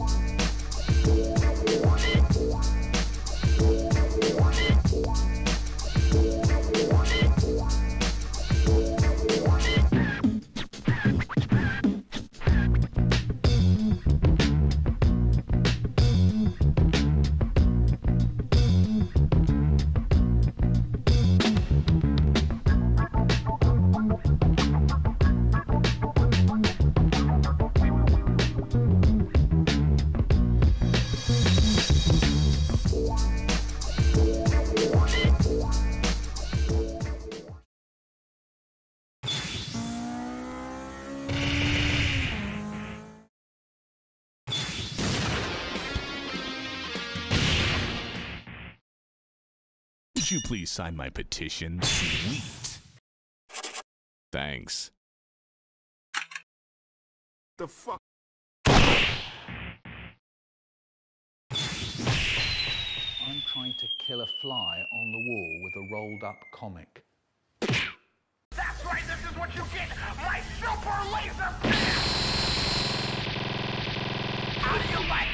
Would you please sign my petition? Sweet. Thanks. The fuck? I'm trying to kill a fly on the wall with a rolled-up comic. That's right, this is what you get! My super laser pants! How do you like